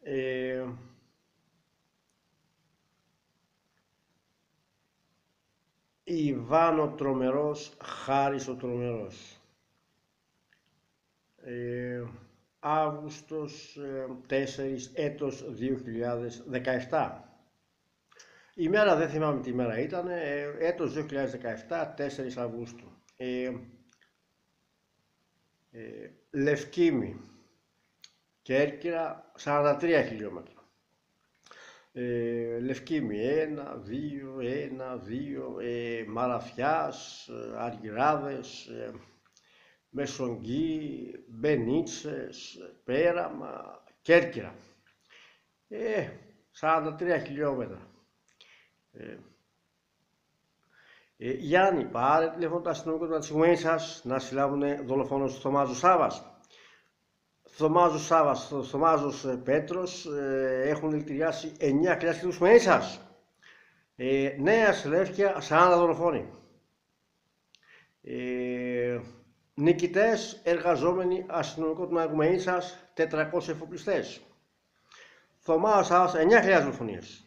Ιβάν ο Τρομερός, Χάρης ο Τρομερός. Αύγουστος 4, έτος 2017. Η μέρα δεν θυμάμαι τι μέρα ήταν, έτος 2017, 4 Αυγούστου. Λευκήμη, Κέρκυρα, 43 χιλιόμετρα. Λευκήμη 1, 2, 1, 2, Μαραθιάς, Αργυράδες, Μεσογγί, Μπενίτσες, Πέραμα, Κέρκυρα. 43 χιλιόμετρα. Γιάννη, πάρε τηλέφωνο το αστυνομικό του Αντσιγουμένη σας να συλλάβουν δολοφόνος του Θωμάζου Σάβας. Θωμάζος Πέτρος έχουν δηλητηριάσει 9 κλιάσεις του Σμενή σας. Νέα Σελεύκια, 40 δολοφόνοι. Νικητές, εργαζόμενοι, αστυνομικό του Αγουμένη σας, 400 εφοπλιστές. Θωμάζος Σάβας, 9.000 δολοφονίες.